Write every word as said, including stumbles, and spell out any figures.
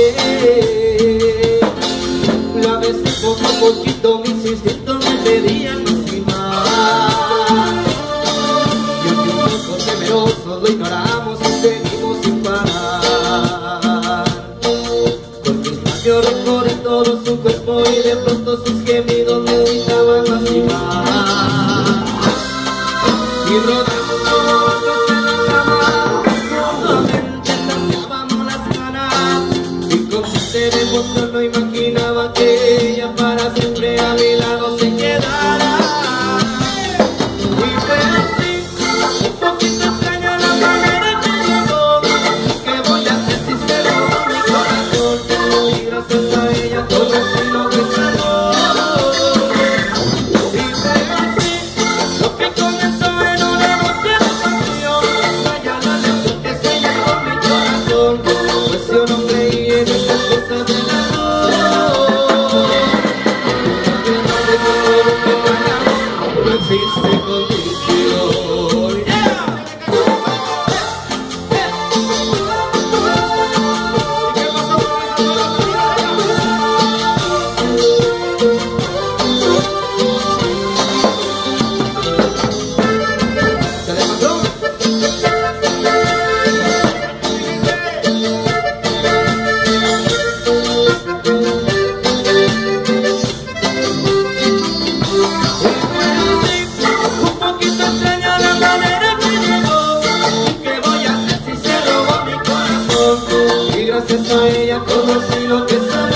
La besé poco a poquito, mis instintos me pedían más y más. Y aunque un poco temerosos lo ignoramos y seguimos sin parar. Con mis labios recorrí todo su cuerpo y de pronto sus gemidos me gritaban más y más. Y rodamos juntos en la cama, nuevamente saciábamos las ganas. Inconsciente de emoción no imaginaba que ella para siempre a mi lado se quedara. Y fue así, un poquito extraña la manera que llegó. ¿Qué voy a hacer si se robó mi corazón? Y gracias a ella conocí lo que es amor. Y fue así, lo que comenzó en una noche de pasión, vaya la lejos que se llevó mi corazón. Pues yo no creí en esas cosas del amor. No existe condición. Yeah. ¿Se le pasó? Un poquito extraña la manera que llegó. ¿Qué voy a hacer si se robó mi corazón? Y gracias a ella conocí lo que es amor.